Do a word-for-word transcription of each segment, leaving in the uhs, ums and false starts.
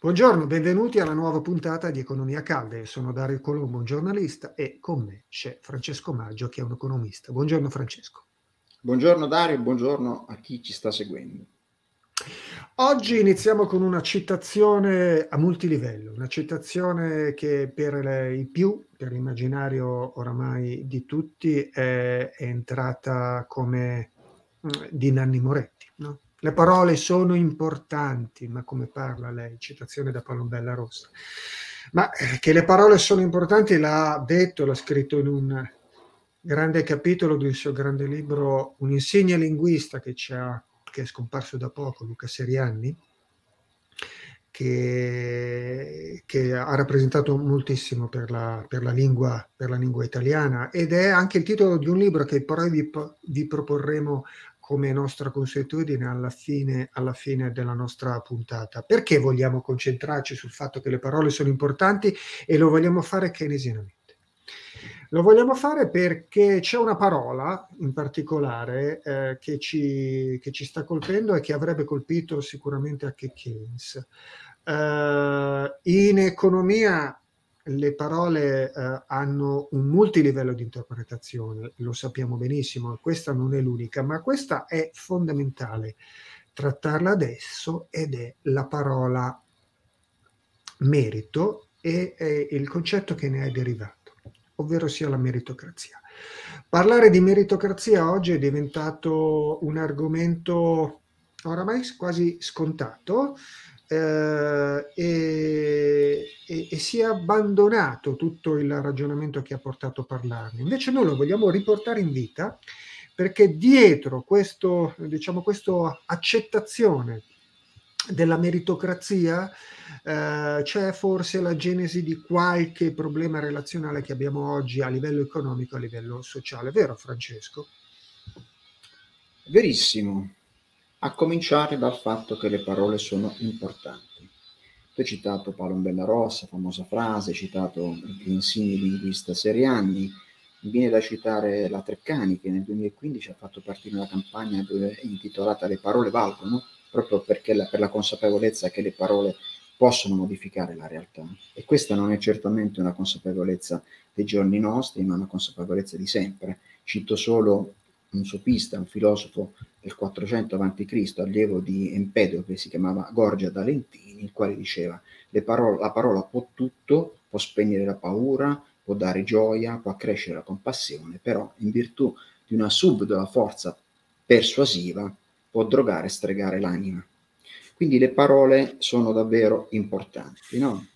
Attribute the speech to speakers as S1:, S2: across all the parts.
S1: Buongiorno, benvenuti alla nuova puntata di Economia Calda. Io sono Dario Colombo, un giornalista, e con me c'è Francesco Maggio, che è un economista. Buongiorno Francesco.
S2: Buongiorno Dario, buongiorno a chi ci sta seguendo.
S1: Oggi iniziamo con una citazione a multilivello, una citazione che per le- i più, per l'immaginario oramai di tutti, è, è entrata come mm, di Nanni Moretti, no? Le parole sono importanti, ma come parla lei? Citazione da Palombella Rossa. Ma eh, che le parole sono importanti l'ha detto, l'ha scritto in un grande capitolo del suo grande libro, un insigne linguista che, ci ha, che è scomparso da poco, Luca Serianni, che, che ha rappresentato moltissimo per la, per la lingua, per la lingua italiana, ed è anche il titolo di un libro che poi vi, vi proporremo come nostra consuetudine alla fine, alla fine della nostra puntata. Perché vogliamo concentrarci sul fatto che le parole sono importanti e lo vogliamo fare keynesianamente? Lo vogliamo fare perché c'è una parola in particolare eh, che, ci, che ci sta colpendo e che avrebbe colpito sicuramente anche Keynes. Eh, in economia le parole eh, hanno un multilivello di interpretazione, lo sappiamo benissimo, questa non è l'unica, ma questa è fondamentale trattarla adesso, ed è la parola merito e, e il concetto che ne è derivato, ovvero sia la meritocrazia. Parlare di meritocrazia oggi è diventato un argomento oramai quasi scontato, eh, e, e, e si è abbandonato tutto il ragionamento che ha portato a parlarne. Invece noi lo vogliamo riportare in vita, perché dietro questo, diciamo, questa accettazione della meritocrazia eh, c'è forse la genesi di qualche problema relazionale che abbiamo oggi a livello economico, a livello sociale. Vero, Francesco?
S2: Verissimo, a cominciare dal fatto che le parole sono importanti. Tu hai citato Palombella Rossa, famosa frase, hai citato l'insigne linguista Serianni, mi viene da citare la Treccani che nel duemilaquindici ha fatto partire una campagna dove- intitolata Le parole valgono, proprio perché la, per la consapevolezza che le parole possono modificare la realtà. E questa non è certamente una consapevolezza dei giorni nostri, ma una consapevolezza di sempre. Cito solo un sofista, un filosofo del quattrocento avanti Cristo, allievo di Empedocle, che si chiamava Gorgia da Lentini, il quale diceva: le parole, la parola può tutto, può spegnere la paura, può dare gioia, può accrescere la compassione, però in virtù di una subdola forza persuasiva può drogare e stregare l'anima. Quindi le parole sono davvero importanti, no?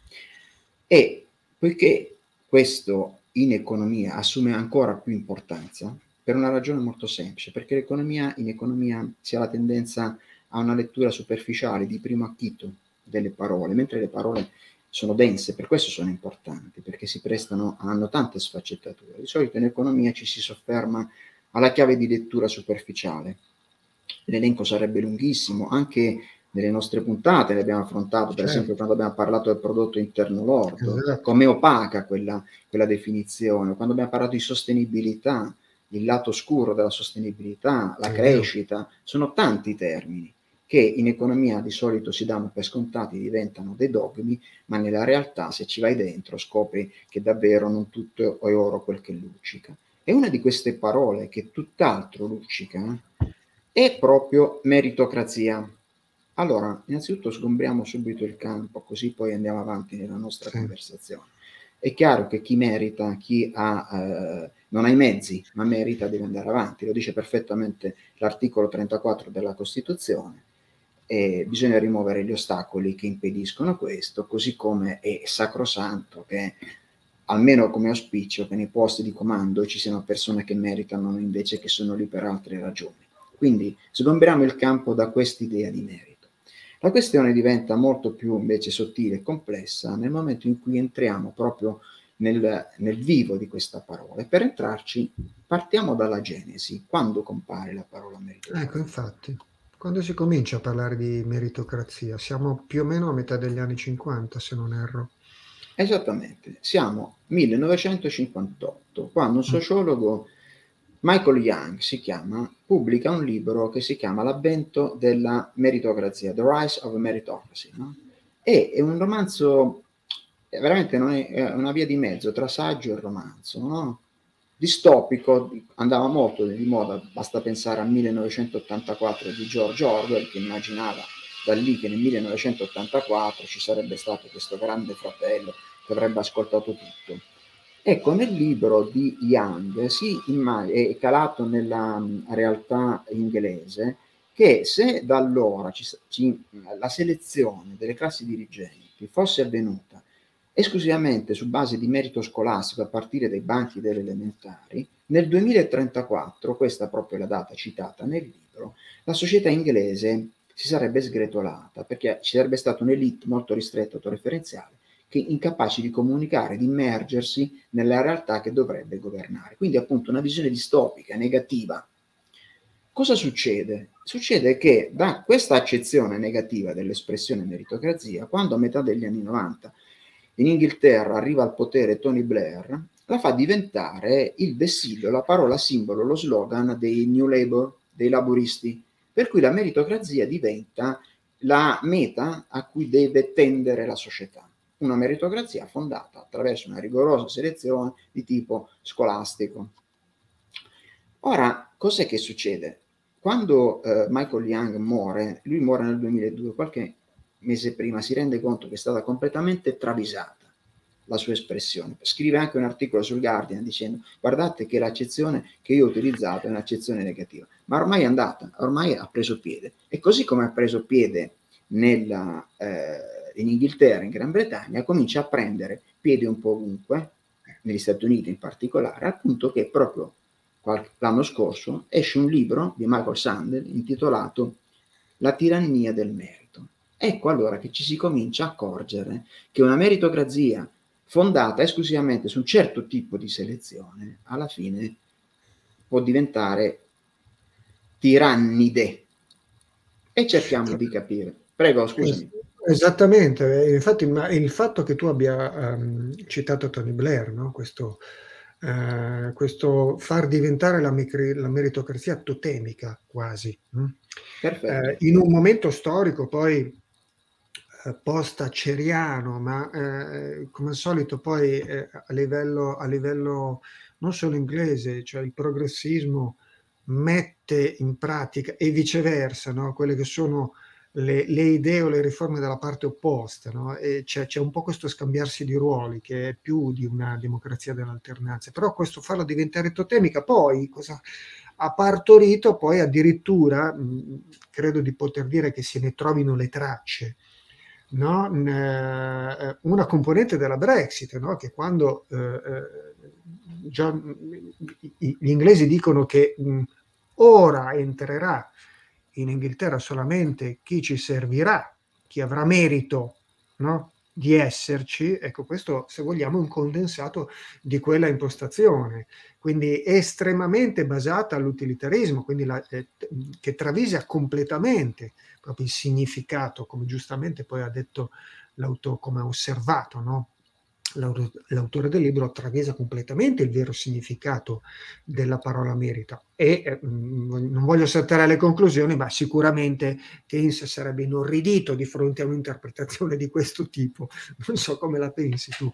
S2: E poiché questo in economia assume ancora più importanza, per una ragione molto semplice, perché l'economia, in economia si ha la tendenza a una lettura superficiale, di primo acchito delle parole, mentre le parole sono dense, per questo sono importanti, perché si prestano, hanno tante sfaccettature. Di solito in economia ci si sofferma alla chiave di lettura superficiale. L'elenco sarebbe lunghissimo, anche nelle nostre puntate le abbiamo affrontato, per esempio
S1: Certo,
S2: quando abbiamo parlato del prodotto interno lordo,
S1: esatto.
S2: come opaca quella, quella definizione, quando abbiamo parlato di sostenibilità, il lato scuro della sostenibilità, la
S1: È vero.
S2: crescita, sono tanti termini che in economia di solito si danno per scontati, diventano dei dogmi, ma nella realtà se ci vai dentro scopri che davvero non tutto è oro quel che luccica. E una di queste parole che tutt'altro luccica è proprio meritocrazia. Allora, innanzitutto sgombriamo subito il campo, così poi andiamo avanti nella nostra
S1: Sì.
S2: conversazione. È chiaro che chi merita, chi ha, eh, non ha i mezzi, ma merita, deve andare avanti. Lo dice perfettamente l'articolo trentaquattro della Costituzione. E bisogna rimuovere gli ostacoli che impediscono questo, così come è sacrosanto che, almeno come auspicio, che nei posti di comando ci siano persone che meritano invece che sono lì per altre ragioni. Quindi sgombriamo il campo da quest'idea di merito. La questione diventa molto più invece sottile e complessa nel momento in cui entriamo proprio nel, nel vivo di questa parola. E per entrarci partiamo dalla genesi. Quando compare la parola
S1: Ecco,
S2: meritocrazia?
S1: infatti, quando si comincia a parlare di meritocrazia? Siamo più o meno a metà degli anni cinquanta, se non erro.
S2: Esattamente, siamo millenovecentocinquantotto, quando un
S1: Mm.
S2: sociologo, Michael Young si chiama, pubblica un libro che si chiama L'avvento della meritocrazia, The Rise of Meritocracy, no? è, è un romanzo, veramente non è, è una via di mezzo tra saggio e romanzo, no? Distopico, andava molto di moda, basta pensare a millenovecentottantaquattro di George Orwell, che immaginava da lì che nel millenovecentottantaquattro ci sarebbe stato questo grande fratello che avrebbe ascoltato tutto. Ecco, nel libro di Young si immag- è calato nella um, realtà inglese che se da allora ci, ci, la selezione delle classi dirigenti fosse avvenuta esclusivamente su base di merito scolastico a partire dai banchi delle elementari, nel duemilatrentaquattro, questa proprio è la data citata nel libro, la società inglese si sarebbe sgretolata perché ci sarebbe stata un'elite molto ristretta, autoreferenziale, che incapaci di comunicare, di immergersi nella realtà che dovrebbe governare. Quindi appunto una visione distopica, negativa. Cosa succede? Succede che da questa accezione negativa dell'espressione meritocrazia, quando a metà degli anni novanta in Inghilterra arriva al potere Tony Blair, la fa diventare il vessillo, la parola simbolo, lo slogan dei New Labour, dei laburisti, per cui la meritocrazia diventa la meta a cui deve tendere la società. Una meritocrazia fondata attraverso una rigorosa selezione di tipo scolastico. Ora, cos'è che succede? Quando eh, Michael Young muore, lui muore nel duemiladue, qualche mese prima si rende conto che è stata completamente travisata la sua espressione. Scrive anche un articolo sul Guardian dicendo: guardate che l'accezione che io ho utilizzato è un'accezione negativa, ma ormai è andata, ormai ha preso piede. E così come ha preso piede nella, eh, in Inghilterra, in Gran Bretagna, comincia a prendere piede un po' ovunque, negli Stati Uniti in particolare, al punto che proprio qualche, l'anno scorso esce un libro di Michael Sandel intitolato La tirannia del merito. Ecco allora che ci si comincia a accorgere che una meritocrazia fondata esclusivamente su un certo tipo di selezione alla fine può diventare tirannide. E cerchiamo di capire. Prego, scusami.
S1: Esattamente, infatti il fatto che tu abbia um, citato Tony Blair, no? questo, uh, questo far diventare la, la meritocrazia totemica quasi, hm? uh, in un momento storico poi uh, post-thatcheriano, ma uh, come al solito poi uh, a, livello, a livello non solo inglese, cioè il progressismo mette in pratica e viceversa, no? Quelle che sono Le, le idee o le riforme dalla parte opposta, no? E c'è, c'è un po' questo scambiarsi di ruoli che è più di una democrazia dell'alternanza, però questo farlo diventare totemica poi cosa ha partorito poi addirittura, mh, credo di poter dire che se ne trovino le tracce, no? N- una componente della Brexit, no? Che quando eh, già, gli inglesi dicono che mh, ora entrerà in Inghilterra solamente chi ci servirà, chi avrà merito, no? Di esserci, ecco, questo se vogliamo è un condensato di quella impostazione, quindi estremamente basata all'utilitarismo, quindi la, eh, che travisa completamente proprio il significato, come giustamente poi ha detto l'autore, come ha osservato, no? L'autore del libro travesa completamente il vero significato della parola merito e eh, non voglio saltare alle conclusioni, ma sicuramente Keynes sarebbe inorridito di fronte a un'interpretazione di questo tipo. Non so come la pensi tu.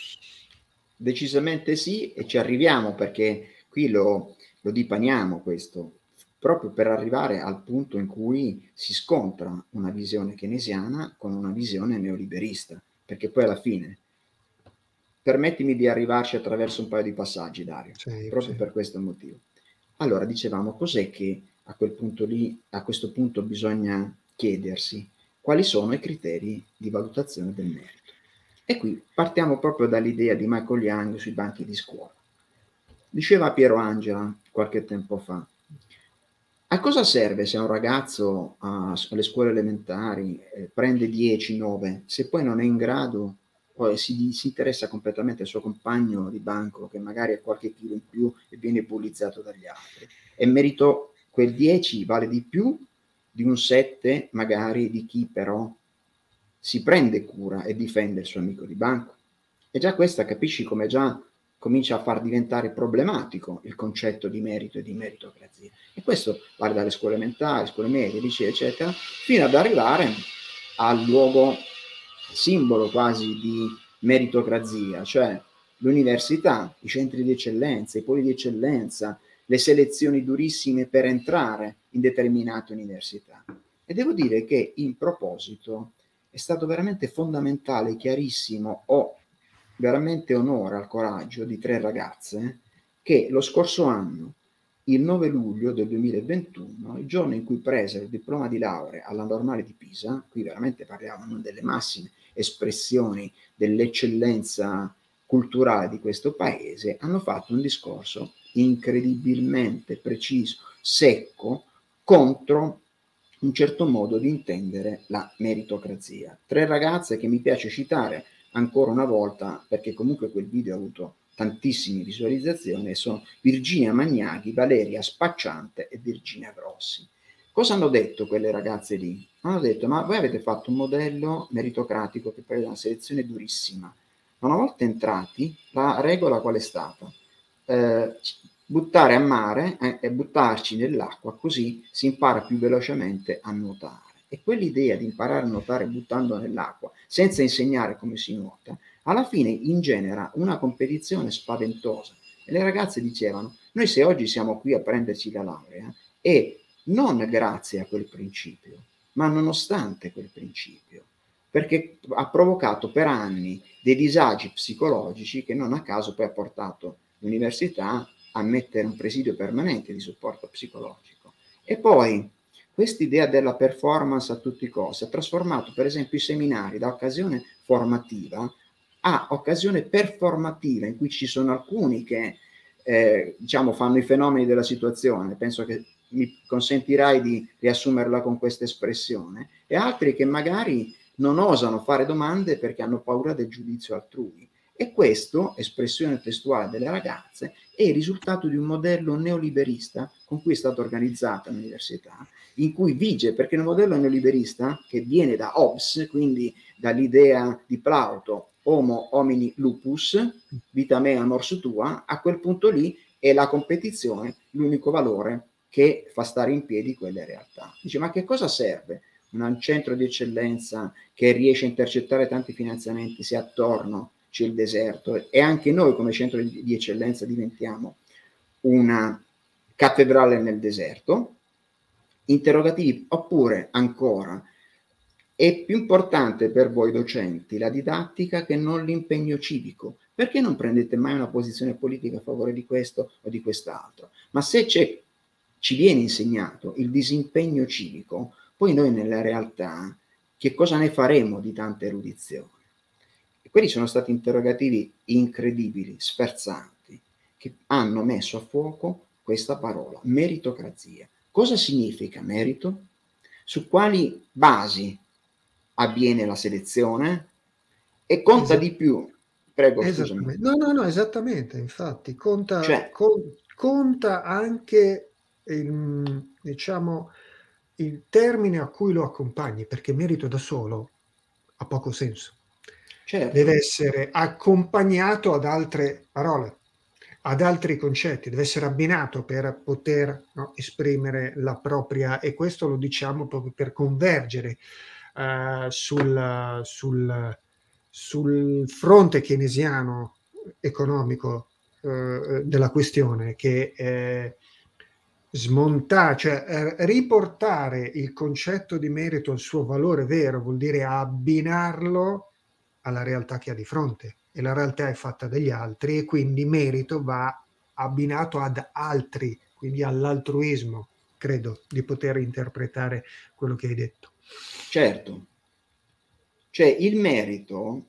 S2: Decisamente sì, e ci arriviamo perché qui lo, lo dipaniamo questo, proprio per arrivare al punto in cui si scontra una visione keynesiana con una visione neoliberista, perché poi alla fine permettimi di arrivarci attraverso un paio di passaggi, Dario, sì, proprio sì. Per questo motivo. Allora, dicevamo, cos'è che a quel punto lì, a questo punto bisogna chiedersi? Quali sono i criteri di valutazione del merito? E qui partiamo proprio dall'idea di Michael Young sui banchi di scuola. Diceva Piero Angela qualche tempo fa, a cosa serve se un ragazzo uh, alle scuole elementari eh, prende dieci, nove, se poi non è in grado poi si, si interessa completamente al suo compagno di banco che magari ha qualche chilo in più e viene bullizzato dagli altri e merito quel dieci vale di più di un sette magari di chi però si prende cura e difende il suo amico di banco. E già questa capisci come già comincia a far diventare problematico il concetto di merito e di meritocrazia. E questo vale dalle scuole elementari, scuole medie, licee, eccetera, fino ad arrivare al luogo simbolo quasi di meritocrazia, cioè l'università, i centri di eccellenza, i poli di eccellenza, le selezioni durissime per entrare in determinate università. E devo dire che in proposito è stato veramente fondamentale, chiarissimo, ho veramente onore al coraggio di tre ragazze che lo scorso anno, il nove luglio del duemilaventuno, il giorno in cui presero il diploma di laurea alla Normale di Pisa, qui veramente parliamo delle massime espressioni dell'eccellenza culturale di questo paese, hanno fatto un discorso incredibilmente preciso, secco, contro un certo modo di intendere la meritocrazia. Tre ragazze che mi piace citare ancora una volta, perché comunque quel video ha avuto tantissime visualizzazioni, sono Virginia Magnaghi, Valeria Spacciante e Virginia Grossi. Cosa hanno detto quelle ragazze lì? Hanno detto: ma voi avete fatto un modello meritocratico che prevede una selezione durissima. Una volta entrati, la regola qual è stata? Eh, buttare a mare eh, e buttarci nell'acqua, così si impara più velocemente a nuotare. E quell'idea di imparare a nuotare buttando nell'acqua, senza insegnare come si nuota, alla fine ingenera una competizione spaventosa. E le ragazze dicevano: noi se oggi siamo qui a prenderci la laurea, è non grazie a quel principio, ma nonostante quel principio, perché ha provocato per anni dei disagi psicologici che non a caso poi ha portato l'università a mettere un presidio permanente di supporto psicologico. E poi quest'idea della performance a tutti i costi ha trasformato per esempio i seminari da occasione formativa a occasione performativa, in cui ci sono alcuni che eh, diciamo fanno i fenomeni della situazione, penso che mi consentirai di riassumerla con questa espressione, e altri che magari non osano fare domande perché hanno paura del giudizio altrui. E questo, espressione testuale delle ragazze, è il risultato di un modello neoliberista con cui è stata organizzata l'università, in cui vige, perché il modello neoliberista, che viene da Hobbes, quindi dall'idea di Plauto, homo homini lupus, vita mea mors tua, a quel punto lì è la competizione l'unico valore che fa stare in piedi quelle realtà. Dice: ma che cosa serve un centro di eccellenza che riesce a intercettare tanti finanziamenti se attorno c'è il deserto, e anche noi come centro di eccellenza diventiamo una cattedrale nel deserto? Interrogativi. Oppure ancora, è più importante per voi docenti la didattica che non l'impegno civico? Perché non prendete mai una posizione politica a favore di questo o di quest'altro? Ma se c'è, ci viene insegnato il disimpegno civico, poi noi nella realtà che cosa ne faremo di tanta erudizione? E quelli sono stati interrogativi incredibili, sferzanti, che hanno messo a fuoco questa parola, meritocrazia. Cosa significa merito? Su quali basi avviene la selezione? E conta
S1: Esat-
S2: di più, prego, scusami.
S1: Esattamente. No, no, no, esattamente. Infatti, conta,
S2: Cioè,
S1: con- conta anche il, diciamo, il termine a cui lo accompagni, perché merito da solo ha poco senso. Deve
S2: certo,
S1: essere accompagnato ad altre parole, ad altri concetti, deve essere abbinato per poter, no, esprimere la propria, e questo lo diciamo proprio per convergere eh, sul, sul, sul fronte keynesiano economico eh, della questione, che eh, smontare, cioè eh, riportare il concetto di merito al suo valore vero vuol dire abbinarlo alla realtà che ha di fronte, e la realtà è fatta dagli altri, e quindi merito va abbinato ad altri, quindi all'altruismo, credo di poter interpretare quello che hai detto.
S2: certo. Cioè, il merito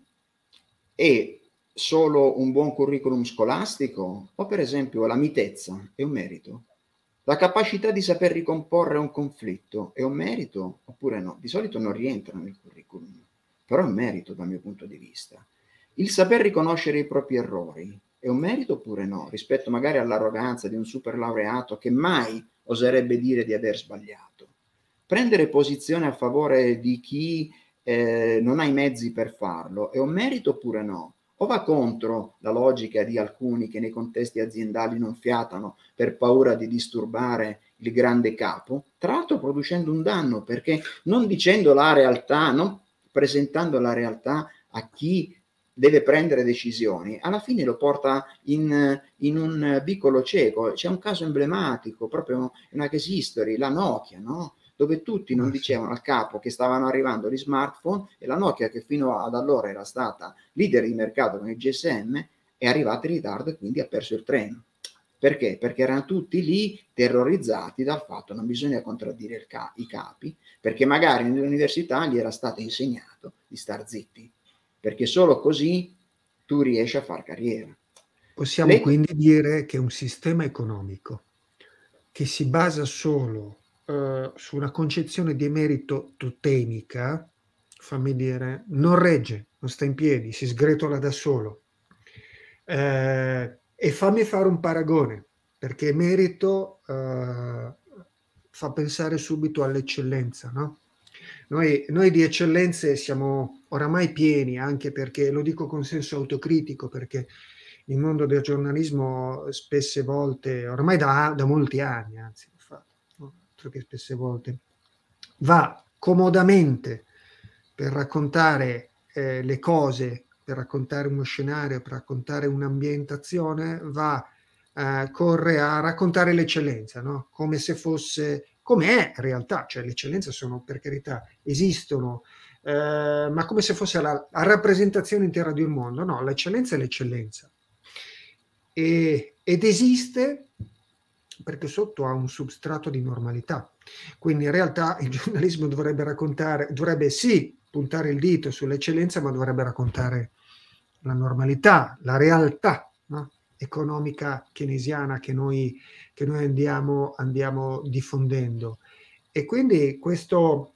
S2: è solo un buon curriculum scolastico, o per esempio la mitezza è un merito? La capacità di saper ricomporre un conflitto è un merito oppure no? Di solito non rientra nel curriculum, però è un merito dal mio punto di vista. Il saper riconoscere i propri errori è un merito oppure no? Rispetto magari all'arroganza di un super laureato che mai oserebbe dire di aver sbagliato. Prendere posizione a favore di chi eh, non ha i mezzi per farlo è un merito oppure no? O va contro la logica di alcuni che nei contesti aziendali non fiatano per paura di disturbare il grande capo, tra l'altro producendo un danno, perché non dicendo la realtà, non presentando la realtà a chi deve prendere decisioni, alla fine lo porta in, in un vicolo cieco. C'è un caso emblematico, proprio una case history, la Nokia, no? Dove tutti non dicevano al capo che stavano arrivando gli smartphone, e la Nokia, che fino ad allora era stata leader di mercato con il G S M, è arrivata in ritardo e quindi ha perso il treno. Perché? Perché erano tutti lì terrorizzati dal fatto non bisogna contraddire il ca- i capi, perché magari nell'università gli era stato insegnato di star zitti, perché solo così tu riesci a far carriera.
S1: Possiamo
S2: Le...
S1: quindi dire che un sistema economico che si basa solo uh, su una concezione di merito totemica, fammi dire, non regge, non sta in piedi, si sgretola da solo. Eh, e fammi fare un paragone, perché merito uh, fa pensare subito all'eccellenza, no? Noi, noi di eccellenze siamo oramai pieni, anche perché, lo dico con senso autocritico, perché il mondo del giornalismo spesse volte, ormai da, da molti anni, anzi, infatti, no? Che spesse volte, va comodamente per raccontare eh, le cose, per raccontare uno scenario, per raccontare un'ambientazione, va, eh, corre a raccontare l'eccellenza, no? Come se fosse, come è in realtà, cioè le eccellenze sono, per carità, esistono, eh, ma come se fosse la, la rappresentazione intera di un mondo. No, l'eccellenza è l'eccellenza. E, ed esiste perché sotto ha un substrato di normalità. Quindi in realtà il giornalismo dovrebbe raccontare, dovrebbe sì puntare il dito sull'eccellenza, ma dovrebbe raccontare la normalità, la realtà, no? Economica keynesiana che noi, che noi andiamo, andiamo diffondendo. E quindi questo,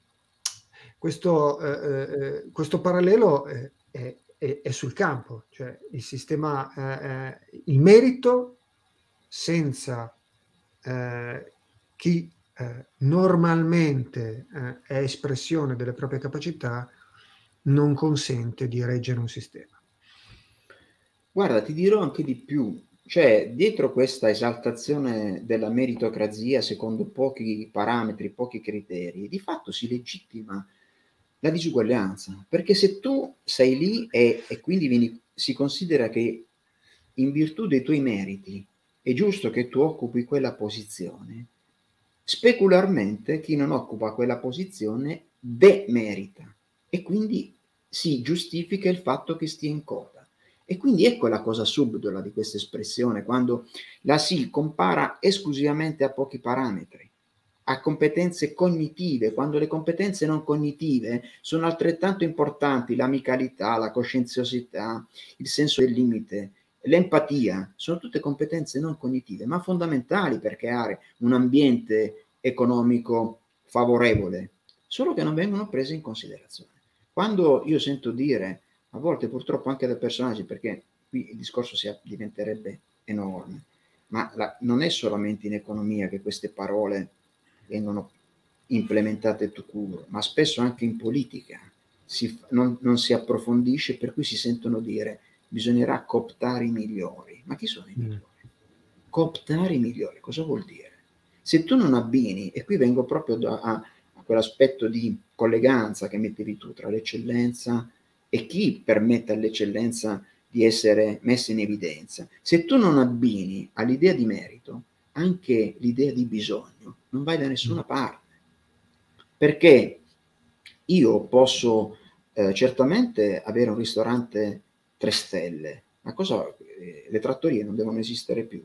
S1: questo, eh, eh, questo parallelo è, è, è sul campo, cioè il sistema, eh, il merito senza eh, chi eh, normalmente eh, è espressione delle proprie capacità non consente di reggere un sistema.
S2: Guarda, ti dirò anche di più, cioè dietro questa esaltazione della meritocrazia secondo pochi parametri, pochi criteri, di fatto si legittima la disuguaglianza, perché se tu sei lì e, e quindi vieni, si considera che in virtù dei tuoi meriti è giusto che tu occupi quella posizione, specularmente chi non occupa quella posizione demerita e quindi si giustifica il fatto che stia in coda. E quindi ecco la cosa subdola di questa espressione, quando la si compara esclusivamente a pochi parametri, a competenze cognitive, quando le competenze non cognitive sono altrettanto importanti: l'amicalità, la coscienziosità, il senso del limite, l'empatia, sono tutte competenze non cognitive, ma fondamentali per creare un ambiente economico favorevole, solo che non vengono prese in considerazione. Quando io sento dire, a volte purtroppo anche da personaggi, perché qui il discorso si diventerebbe enorme, ma la, non è solamente in economia che queste parole vengono implementate tout court, ma spesso anche in politica si, non, non si approfondisce, per cui si sentono dire bisognerà cooptare i migliori. Ma chi sono i migliori? Mm. Cooptare i migliori, cosa vuol dire? Se tu non abbini, e qui vengo proprio da, a, a quell'aspetto di colleganza che mettevi tu tra l'eccellenza e chi permette all'eccellenza di essere messa in evidenza, se tu non abbini all'idea di merito anche l'idea di bisogno, non vai da nessuna parte. Perché io posso eh, certamente avere un ristorante tre stelle, ma cosa, eh, le trattorie non devono esistere più.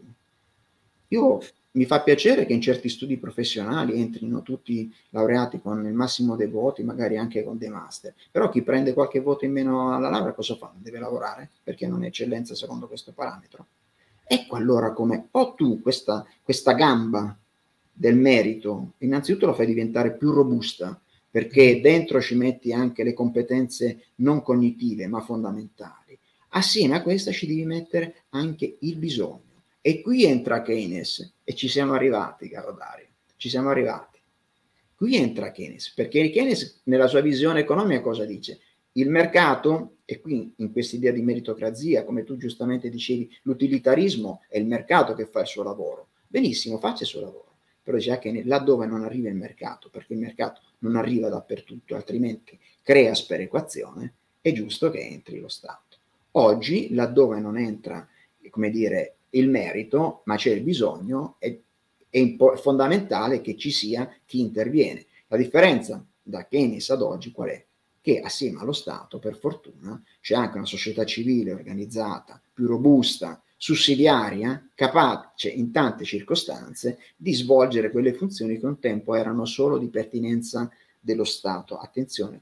S2: Io mi fa piacere che in certi studi professionali entrino tutti laureati con il massimo dei voti, magari anche con dei master, però chi prende qualche voto in meno alla laurea cosa fa? Non deve lavorare perché non è eccellenza secondo questo parametro. Ecco allora come o tu questa, questa gamba del merito innanzitutto la fai diventare più robusta, perché dentro ci metti anche le competenze non cognitive ma fondamentali. Assieme a questa ci devi mettere anche il bisogno. E qui entra Keynes, e ci siamo arrivati, caro Dario, ci siamo arrivati. Qui entra Keynes, perché Keynes nella sua visione economica cosa dice? Il mercato, e qui in questa idea di meritocrazia, come tu giustamente dicevi, l'utilitarismo è il mercato che fa il suo lavoro. Benissimo, faccia il suo lavoro. però diceva che laddove non arriva il mercato, perché il mercato non arriva dappertutto, altrimenti crea sperequazione, è giusto che entri lo Stato. Oggi, laddove non entra, come dire, il merito, ma c'è il bisogno, è, è impo- fondamentale che ci sia chi interviene. La differenza da Keynes ad oggi qual è? Che assieme allo Stato, per fortuna, c'è anche una società civile organizzata, più robusta, sussidiaria, capace in tante circostanze di svolgere quelle funzioni che un tempo erano solo di pertinenza dello Stato. Attenzione,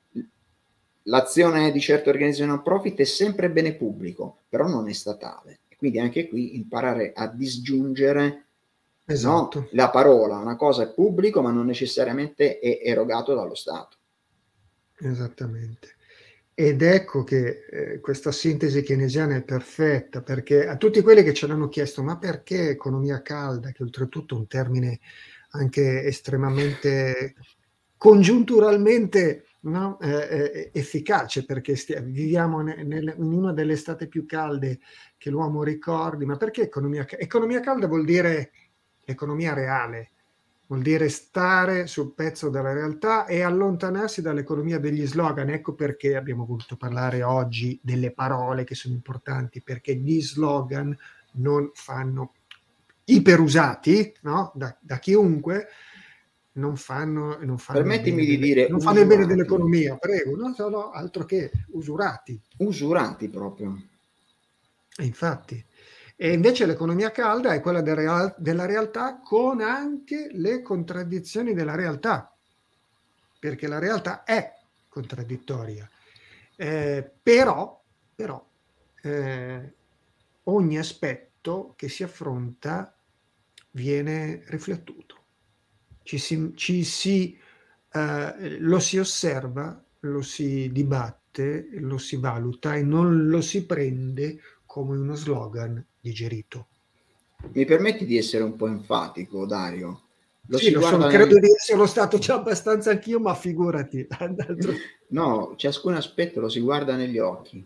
S2: l'azione di certe organizzazioni non profit è sempre bene pubblico, però non è statale. E quindi anche qui imparare a disgiungere,
S1: Esatto.
S2: no? La parola, una cosa è pubblico, ma non necessariamente è erogato dallo Stato.
S1: Esattamente. Ed ecco che eh, questa sintesi keynesiana è perfetta, perché a tutti quelli che ce l'hanno chiesto, ma perché economia calda, che oltretutto è un termine anche estremamente congiunturalmente, no, eh, eh, efficace, perché stia, viviamo ne, nel, in una delle estate più calde che l'uomo ricordi, ma perché economia calda? Economia calda vuol dire economia reale, vuol dire stare sul pezzo della realtà e allontanarsi dall'economia degli slogan. Ecco perché abbiamo voluto parlare oggi delle parole che sono importanti, perché gli slogan non fanno, iperusati, no? da, da chiunque, non fanno, non fanno
S2: Permettimi
S1: il bene
S2: di
S1: delle,
S2: dire
S1: non fanno il bene
S2: usurati.
S1: dell'economia, prego, no, sono altro che usurati.
S2: Usurati proprio.
S1: E infatti. E invece l'economia calda è quella del real, della realtà, con anche le contraddizioni della realtà, perché la realtà è contraddittoria. Eh, però però eh, ogni aspetto che si affronta viene riflettuto. Ci si, ci si, eh, lo si osserva, lo si dibatte, lo si valuta e non lo si prende come uno slogan digerito.
S2: Mi permetti di essere un po' enfatico, Dario? Lo
S1: Sì,
S2: si
S1: lo sono,
S2: guarda
S1: credo
S2: nel...
S1: di esserlo stato già abbastanza anch'io, ma figurati.
S2: No, ciascun aspetto lo si guarda negli occhi.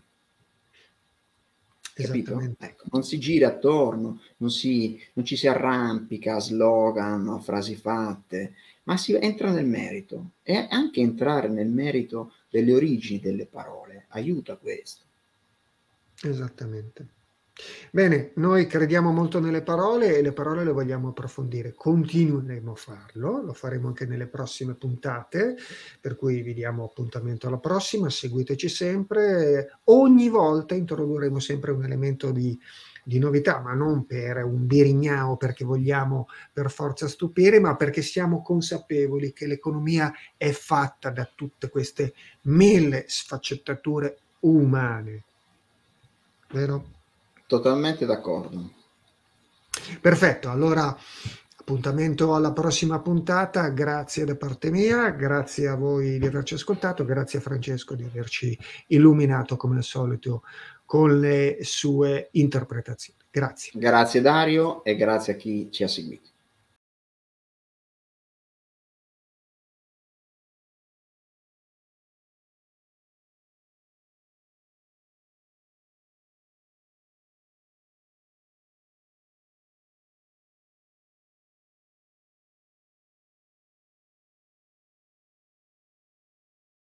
S2: Capito?
S1: Esattamente.
S2: Ecco, non si gira attorno, non, si, non ci si arrampica a slogan o frasi fatte, ma si entra nel merito. E anche entrare nel merito delle origini delle parole aiuta questo.
S1: Esattamente. Bene, noi crediamo molto nelle parole e le parole le vogliamo approfondire. Continueremo a farlo, lo faremo anche nelle prossime puntate, per cui vi diamo appuntamento alla prossima, seguiteci sempre. Ogni volta introdurremo sempre un elemento di, di novità, ma non per un birignao, perché vogliamo per forza stupire, ma perché siamo consapevoli che l'economia è fatta da tutte queste mille sfaccettature umane. Vero?
S2: Totalmente d'accordo.
S1: Perfetto, allora appuntamento alla prossima puntata, grazie da parte mia, grazie a voi di averci ascoltato, grazie a Francesco di averci illuminato come al solito con le sue interpretazioni. Grazie.
S2: Grazie Dario e grazie a chi ci ha seguito.